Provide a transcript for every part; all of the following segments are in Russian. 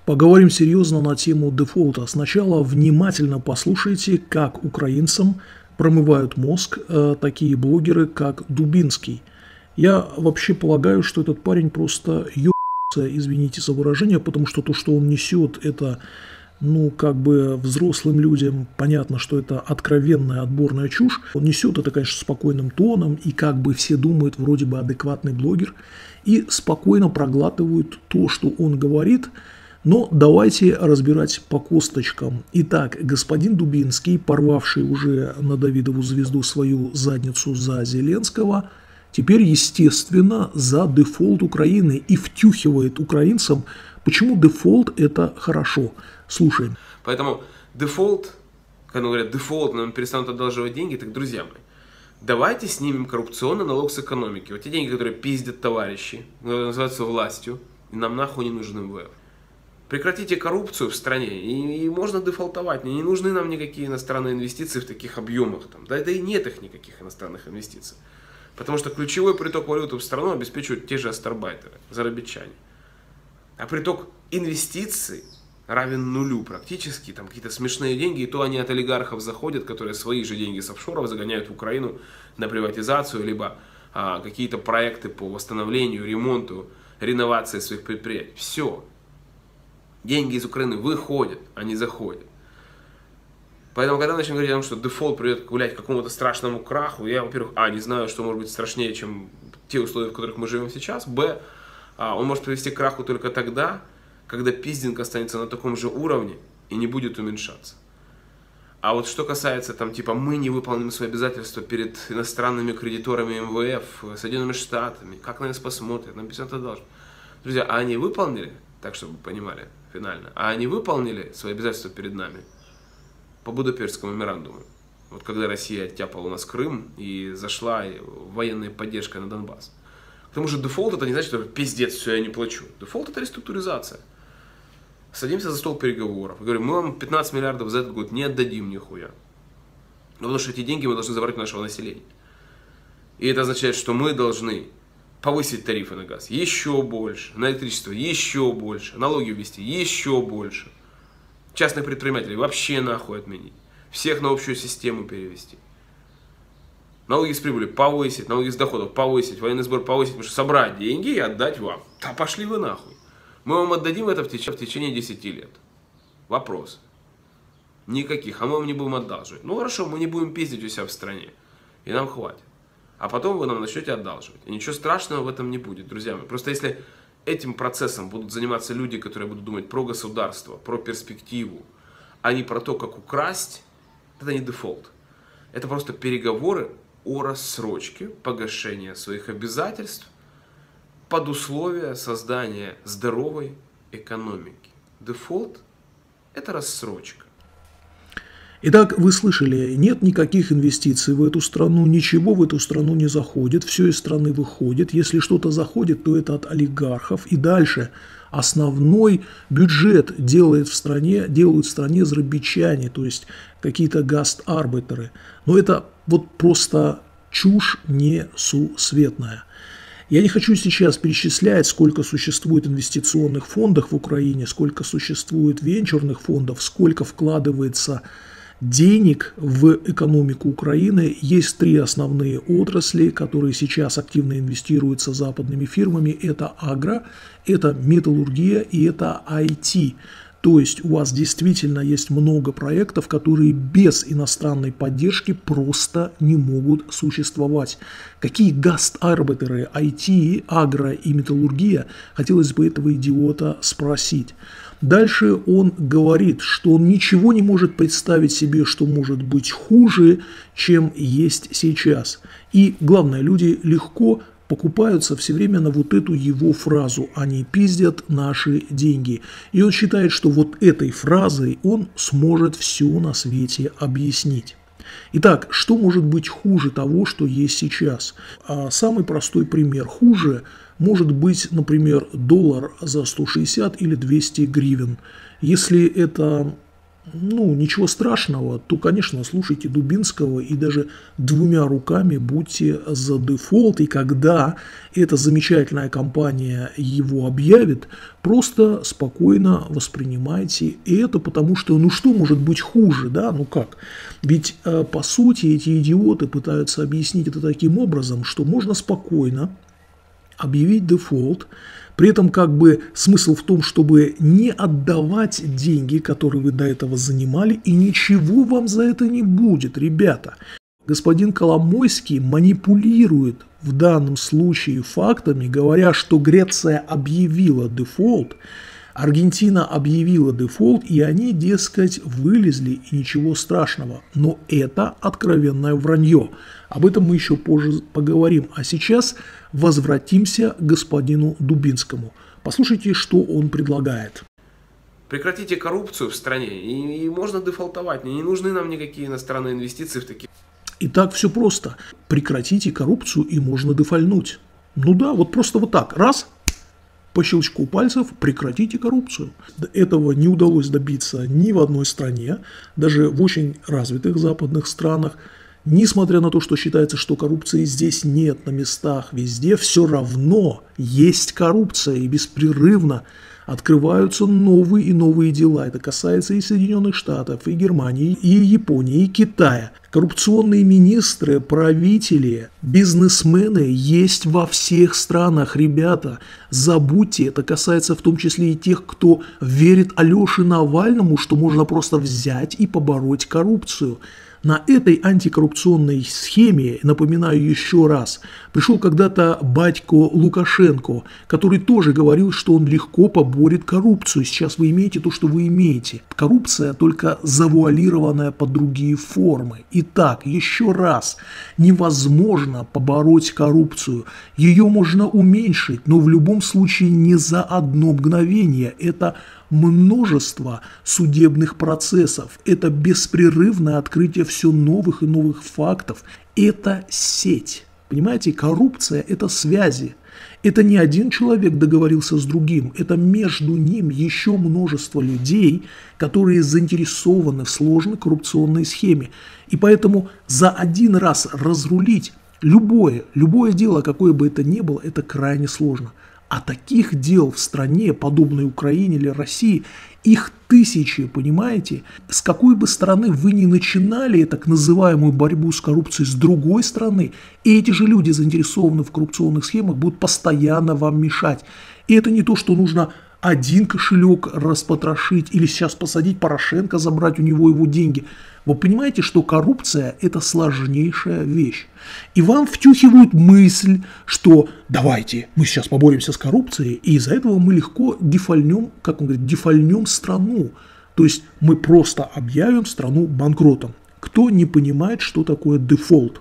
Поговорим серьезно на тему дефолта. Сначала внимательно послушайте, как украинцам промывают мозг такие блогеры, как Дубинский. Я вообще полагаю, что этот парень просто ебался, извините за выражение, потому что то, что он несет, это, взрослым людям понятно, что это откровенная отборная чушь. Он несет это, конечно, спокойным тоном, и все думают, вроде бы адекватный блогер, и спокойно проглатывают то, что он говорит. Но давайте разбирать по косточкам. Итак, господин Дубинский, порвавший уже на Давидову звезду свою задницу за Зеленского, теперь, естественно, за дефолт Украины и втюхивает украинцам, почему дефолт – это хорошо. Слушаем. Поэтому дефолт, когда говорят дефолт, нам перестанут одалживать деньги, так, друзья мои, давайте снимем коррупционный налог с экономики. Вот те деньги, которые пиздят товарищи, называются властью, и нам нахуй не нужен МВФ. Прекратите коррупцию в стране, и можно дефолтовать. Не нужны нам никакие иностранные инвестиции в таких объемах. Да и нет их никаких иностранных инвестиций. Потому что ключевой приток валюты в страну обеспечивают те же астарбайтеры, зарабичане. А приток инвестиций равен нулю практически. Там какие-то смешные деньги, и то они от олигархов заходят, которые свои же деньги с офшоров загоняют в Украину на приватизацию, либо какие-то проекты по восстановлению, ремонту, реновации своих предприятий. Все. Деньги из Украины выходят, а не заходят. Поэтому, когда начнем говорить о том, что дефолт приведет к какому-то страшному краху, я, во-первых, не знаю, что может быть страшнее, чем те условия, в которых мы живем сейчас, он может привести к краху только тогда, когда пиздинг останется на таком же уровне и не будет уменьшаться. А вот что касается, мы не выполним свои обязательства перед иностранными кредиторами МВФ, Соединенными Штатами, как на нас посмотрят, нам писать должны. Друзья, а они выполнили, так чтобы вы понимали, финально, а они выполнили свои обязательства перед нами по Будапештскому меморандуму. Вот когда Россия оттяпала у нас Крым и зашла военной поддержкой на Донбасс. К тому же дефолт это не значит, что пиздец, все, я не плачу. Дефолт это реструктуризация. Садимся за стол переговоров. И говорим, мы вам 15 миллиардов за этот год не отдадим нихуя. Потому что эти деньги мы должны забрать у нашего населения. И это означает, что мы должны повысить тарифы на газ еще больше, на электричество еще больше, налоги ввести еще больше. Частных предпринимателей вообще нахуй отменить. Всех на общую систему перевести. Налоги с прибыли повысить, налоги с доходов повысить, военный сбор повысить, потому что собрать деньги и отдать вам. Да пошли вы нахуй. Мы вам отдадим это в течение 10 лет. Вопрос. Никаких. А мы вам не будем одалживать. Ну хорошо, мы не будем пиздить у себя в стране. И нам хватит. А потом вы нам начнете одалживать. И ничего страшного в этом не будет, друзья мои. Просто если этим процессом будут заниматься люди, которые будут думать про государство, про перспективу, а не про то, как украсть, это не дефолт. Это просто переговоры о рассрочке погашения своих обязательств под условия создания здоровой экономики. Дефолт – это рассрочка. Итак, вы слышали, нет никаких инвестиций в эту страну, ничего в эту страну не заходит, все из страны выходит. Если что-то заходит, то это от олигархов. И дальше основной бюджет делают в стране зарабичане, то есть какие-то гастарбайтеры. Но это вот просто чушь несусветная. Я не хочу сейчас перечислять, сколько существует инвестиционных фондов в Украине, сколько существует венчурных фондов, сколько вкладывается денег в экономику Украины. Есть 3 основные отрасли, которые сейчас активно инвестируются западными фирмами. Это агро, это металлургия и это IT. То есть у вас действительно есть много проектов, которые без иностранной поддержки просто не могут существовать. Какие гастарбайтеры, IT, агро и металлургия, хотелось бы этого идиота спросить. Дальше он говорит, что он ничего не может представить себе, что может быть хуже, чем есть сейчас. И главное, люди легко покупаются все время на вот эту его фразу «они пиздят наши деньги». И он считает, что вот этой фразой он сможет все на свете объяснить. Итак, что может быть хуже того, что есть сейчас? Самый простой пример. Хуже может быть, например, доллар за 160 или 200 гривен. Если это ничего страшного, то, конечно, слушайте Дубинского и даже двумя руками будьте за дефолт. И когда эта замечательная компания его объявит, просто спокойно воспринимайте это, потому что, что может быть хуже, да, как? Ведь, по сути, эти идиоты пытаются объяснить это таким образом, что можно спокойно объявить дефолт. При этом смысл в том, чтобы не отдавать деньги, которые вы до этого занимали, и ничего вам за это не будет, ребята. Господин Коломойский манипулирует в данном случае фактами, говоря, что Греция объявила дефолт, Аргентина объявила дефолт, и они, дескать, вылезли, и ничего страшного. Но это откровенное вранье. Об этом мы еще позже поговорим. А сейчас возвратимся к господину Дубинскому. Послушайте, что он предлагает. Прекратите коррупцию в стране, и можно дефолтовать. Не нужны нам никакие иностранные инвестиции в такие... Итак, все просто. Прекратите коррупцию, и можно дефольнуть. Просто вот так. Раз. По щелчку пальцев прекратите коррупцию. Этого не удалось добиться ни в одной стране, даже в очень развитых западных странах. Несмотря на то, что считается, что коррупции здесь нет на местах, везде все равно есть коррупция, и беспрерывно открываются новые и новые дела. Это касается и Соединенных Штатов, и Германии, и Японии, и Китая. Коррупционные министры, правители, бизнесмены есть во всех странах, ребята. Забудьте, это касается в том числе и тех, кто верит Алёше Навальному, что можно просто взять и побороть коррупцию. На этой антикоррупционной схеме, напоминаю еще раз, пришел когда-то батько Лукашенко, который тоже говорил, что он легко поборет коррупцию. Сейчас вы имеете то, что вы имеете. Коррупция только завуалированная под другие формы. Итак, еще раз, невозможно побороть коррупцию. Ее можно уменьшить, но в любом случае не за одно мгновение. Это множество судебных процессов, это беспрерывное открытие все новых и новых фактов, это сеть. Понимаете, коррупция – это связи. Это не один человек договорился с другим, это между ним еще множество людей, которые заинтересованы в сложной коррупционной схеме. И поэтому за один раз разрулить любое дело, какое бы это ни было, это крайне сложно. А таких дел в стране, подобной Украине или России, их тысячи, понимаете? С какой бы стороны вы ни начинали так называемую борьбу с коррупцией, с другой стороны, эти же люди, заинтересованы в коррупционных схемах, будут постоянно вам мешать. И это не то, что нужно один кошелек распотрошить или сейчас посадить Порошенко, забрать у него его деньги. Вы понимаете, что коррупция – это сложнейшая вещь. И вам втюхивают мысль, что давайте мы сейчас поборемся с коррупцией, и из-за этого мы легко дефольнем, как он говорит, дефольнем страну. То есть мы просто объявим страну банкротом. Кто не понимает, что такое дефолт?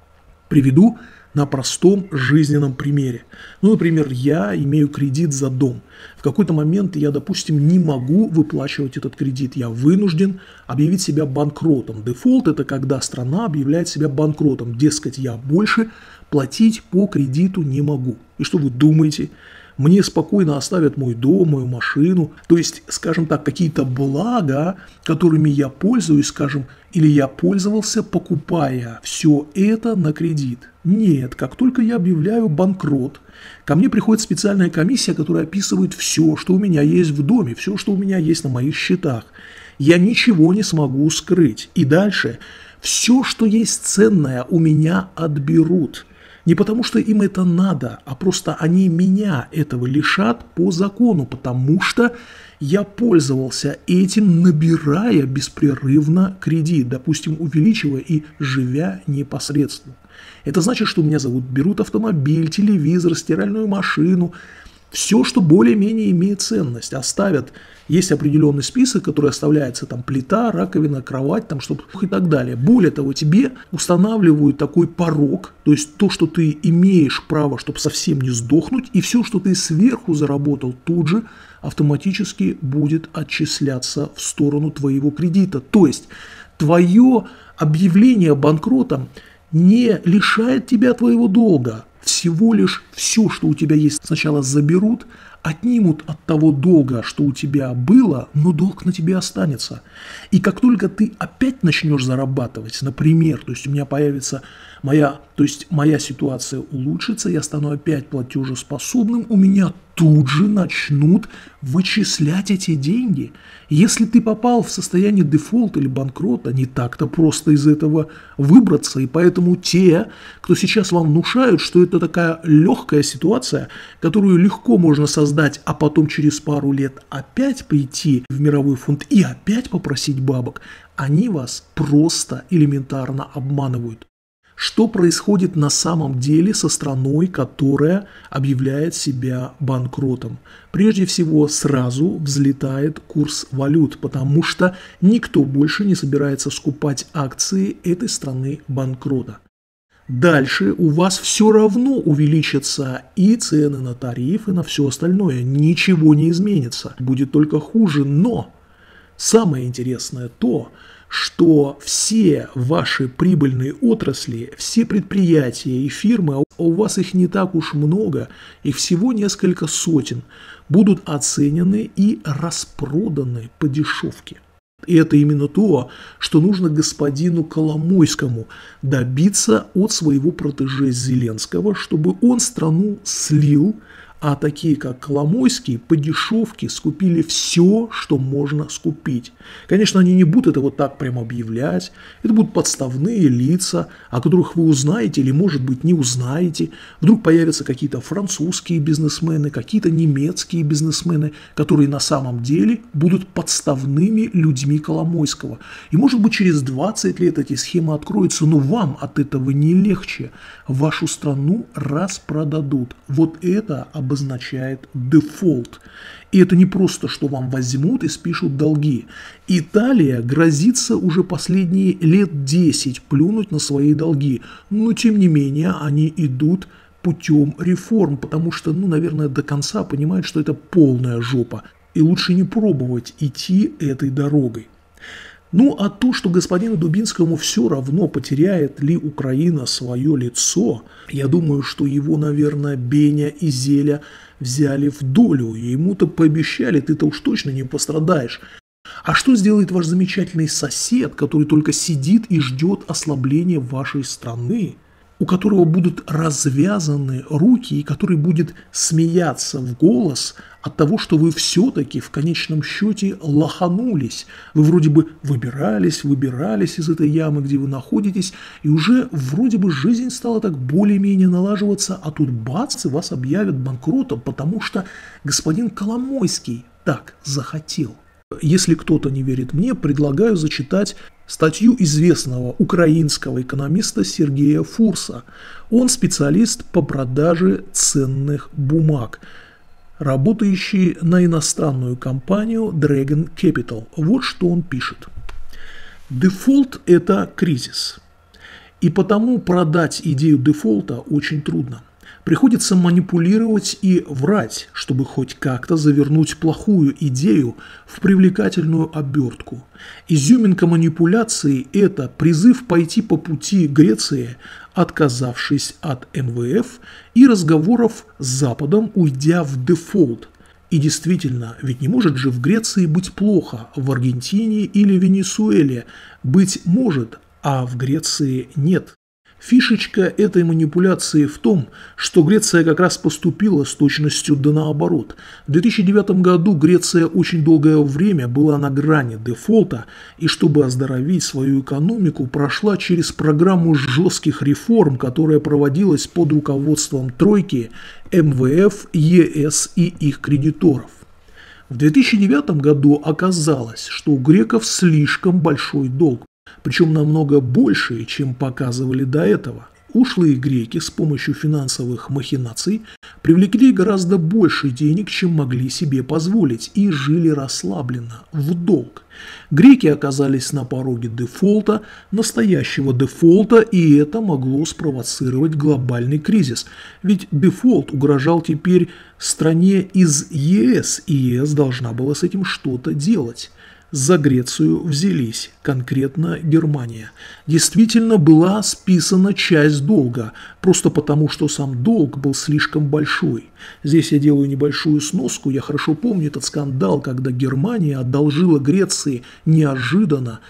Приведу на простом жизненном примере. Например, я имею кредит за дом. В какой-то момент я, допустим, не могу выплачивать этот кредит. Я вынужден объявить себя банкротом. Дефолт – это когда страна объявляет себя банкротом. Дескать, я больше платить по кредиту не могу. И что вы думаете? Мне спокойно оставят мой дом, мою машину, то есть, скажем так, какие-то блага, которыми я пользуюсь, скажем, или я пользовался, покупая все это на кредит. Нет, как только я объявляю банкрот, ко мне приходит специальная комиссия, которая описывает все, что у меня есть в доме, все, что у меня есть на моих счетах. Я ничего не смогу скрыть. И дальше все, что есть ценное, у меня отберут. Не потому, что им это надо, а просто они меня этого лишат по закону, потому что я пользовался этим, набирая беспрерывно кредит, допустим, увеличивая и живя непосредственно. Это значит, что у меня берут автомобиль, телевизор, стиральную машину, все, что более-менее имеет ценность, оставят. Есть определенный список, который оставляется, там, плита, раковина, кровать, там, чтобы и так далее. Более того, тебе устанавливают такой порог, то есть то, что ты имеешь право, чтобы совсем не сдохнуть, и все, что ты сверху заработал, тут же автоматически будет отчисляться в сторону твоего кредита. То есть твое объявление банкротом не лишает тебя твоего долга. Всего лишь все, что у тебя есть, сначала заберут, отнимут от того долга, что у тебя было, но долг на тебе останется. И как только ты опять начнешь зарабатывать, например, то есть у меня появится моя ситуация улучшится, я стану опять платежеспособным, у меня тут же начнут вычислять эти деньги. Если ты попал в состояние дефолта или банкрота, не так-то просто из этого выбраться. И поэтому те, кто сейчас вам внушают, что это такая легкая ситуация, которую легко можно создать, а потом через пару лет опять прийти в мировой фонд и опять попросить бабок, они вас просто элементарно обманывают. Что происходит на самом деле со страной, которая объявляет себя банкротом? Прежде всего, сразу взлетает курс валют, потому что никто больше не собирается скупать акции этой страны банкрота. Дальше у вас все равно увеличатся и цены на тарифы, на все остальное. Ничего не изменится, будет только хуже, но самое интересное то, что все ваши прибыльные отрасли, все предприятия и фирмы, а у вас их не так уж много, их всего несколько сотен, будут оценены и распроданы по дешевке. И это именно то, что нужно господину Коломойскому добиться от своего протеже Зеленского, чтобы он страну слил, а такие, как Коломойский, по дешевке скупили все, что можно скупить. Конечно, они не будут это вот так прямо объявлять. Это будут подставные лица, о которых вы узнаете или, может быть, не узнаете. Вдруг появятся какие-то французские бизнесмены, какие-то немецкие бизнесмены, которые на самом деле будут подставными людьми Коломойского. И, может быть, через 20 лет эти схемы откроются, но вам от этого не легче. Вашу страну распродадут. Вот это обозначает дефолт. И это не просто, что вам возьмут и спишут долги. Италия грозится уже последние лет 10 плюнуть на свои долги. Но, тем не менее, они идут путем реформ, потому что, наверное, до конца понимают, что это полная жопа. И лучше не пробовать идти этой дорогой. А то, что господину Дубинскому все равно, потеряет ли Украина свое лицо, я думаю, что его, наверное, Беня и Зеля взяли в долю, и ему-то пообещали, ты-то уж точно не пострадаешь. А что сделает ваш замечательный сосед, который только сидит и ждет ослабления вашей страны, у которого будут развязаны руки и который будет смеяться в голос от того, что вы все-таки в конечном счете лоханулись. Вы вроде бы выбирались из этой ямы, где вы находитесь, и уже вроде бы жизнь стала так более-менее налаживаться, а тут бац, и вас объявят банкротом, потому что господин Коломойский так захотел. Если кто-то не верит мне, предлагаю зачитать статью известного украинского экономиста Сергея Фурса. Он специалист по продаже ценных бумаг, работающий на иностранную компанию Dragon Capital. Вот что он пишет. Дефолт – это кризис. И потому продать идею дефолта очень трудно. Приходится манипулировать и врать, чтобы хоть как-то завернуть плохую идею в привлекательную обертку. Изюминка манипуляции – это призыв пойти по пути Греции, отказавшись от МВФ и разговоров с Западом, уйдя в дефолт. И действительно, ведь не может же в Греции быть плохо, в Аргентине или Венесуэле быть может, а в Греции нет. Фишечка этой манипуляции в том, что Греция как раз поступила с точностью да наоборот. В 2009 году Греция очень долгое время была на грани дефолта и, чтобы оздоровить свою экономику, прошла через программу жестких реформ, которая проводилась под руководством тройки, МВФ, ЕС и их кредиторов. В 2009 году оказалось, что у греков слишком большой долг. Причем намного больше, чем показывали до этого. Ушлые греки с помощью финансовых махинаций привлекли гораздо больше денег, чем могли себе позволить, и жили расслабленно, в долг. Греки оказались на пороге дефолта, настоящего дефолта, и это могло спровоцировать глобальный кризис. Ведь дефолт угрожал теперь стране из ЕС, и ЕС должна была с этим что-то делать. За Грецию взялись, конкретно Германия. Действительно была списана часть долга, просто потому, что сам долг был слишком большой. Здесь я делаю небольшую сноску, я хорошо помню этот скандал, когда Германия одолжила Греции неожиданно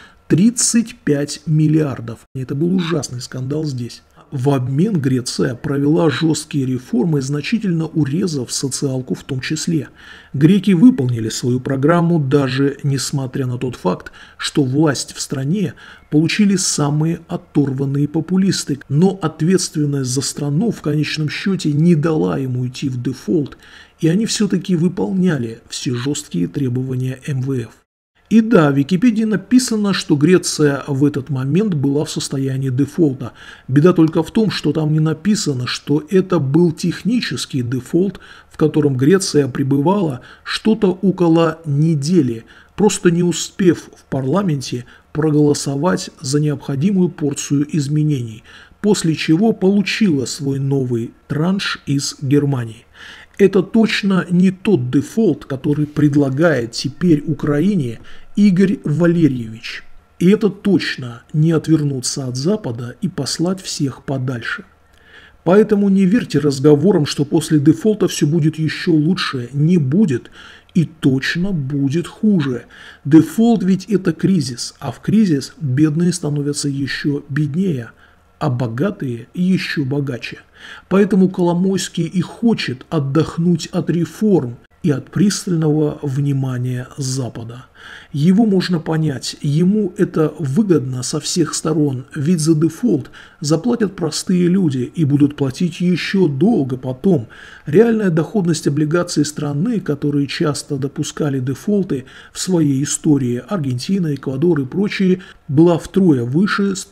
35 миллиардов. Это был ужасный скандал здесь. В обмен Греция провела жесткие реформы, значительно урезав социалку в том числе. Греки выполнили свою программу, даже несмотря на тот факт, что власть в стране получили самые оторванные популисты. Но ответственность за страну в конечном счете не дала им уйти в дефолт, и они все-таки выполняли все жесткие требования МВФ. И да, в Википедии написано, что Греция в этот момент была в состоянии дефолта. Беда только в том, что там не написано, что это был технический дефолт, в котором Греция пребывала что-то около недели, просто не успев в парламенте проголосовать за необходимую порцию изменений, после чего получила свой новый транш из Германии. Это точно не тот дефолт, который предлагает теперь Украине Игорь Валерьевич. И это точно не отвернуться от Запада и послать всех подальше. Поэтому не верьте разговорам, что после дефолта все будет еще лучше. Не будет. И точно будет хуже. Дефолт ведь это кризис, а в кризис бедные становятся еще беднее, а богатые еще богаче. Поэтому Коломойский и хочет отдохнуть от реформ и от пристального внимания Запада. Его можно понять, ему это выгодно со всех сторон, ведь за дефолт заплатят простые люди и будут платить еще долго потом. Реальная доходность облигаций страны, которые часто допускали дефолты в своей истории, Аргентина, Эквадор и прочие, была втрое выше с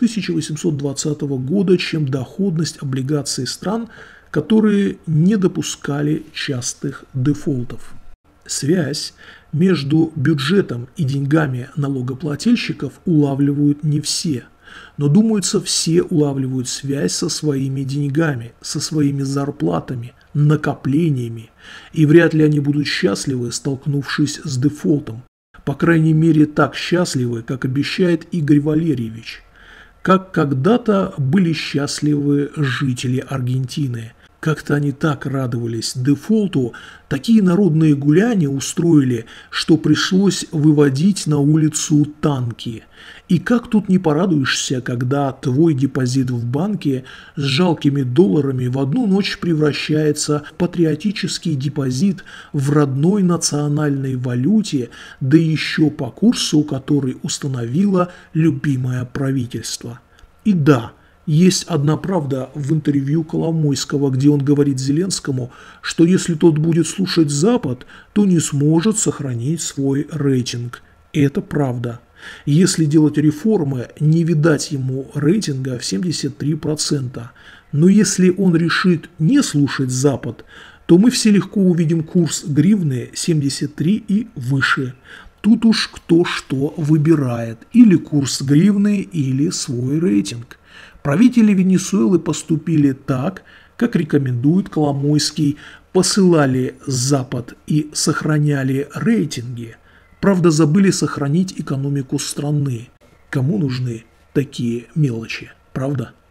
1820 года, чем доходность облигаций стран, которые не допускали частых дефолтов. Связь между бюджетом и деньгами налогоплательщиков улавливают не все, но, думается, все улавливают связь со своими деньгами, со своими зарплатами, накоплениями, и вряд ли они будут счастливы, столкнувшись с дефолтом. По крайней мере, так счастливы, как обещает Игорь Валерьевич. Как когда-то были счастливы жители Аргентины. Как-то они так радовались дефолту, такие народные гуляния устроили, что пришлось выводить на улицу танки. И как тут не порадуешься, когда твой депозит в банке с жалкими долларами в одну ночь превращается в патриотический депозит в родной национальной валюте, да еще по курсу, который установило любимое правительство. И да, есть одна правда в интервью Коломойского, где он говорит Зеленскому, что если тот будет слушать Запад, то не сможет сохранить свой рейтинг. Это правда. Если делать реформы, не видать ему рейтинга в 73%. Но если он решит не слушать Запад, то мы все легко увидим курс гривны 73 и выше. Тут уж кто что выбирает, или курс гривны, или свой рейтинг. Правители Венесуэлы поступили так, как рекомендует Коломойский, посылали Запад и сохраняли рейтинги. Правда, забыли сохранить экономику страны. Кому нужны такие мелочи, правда?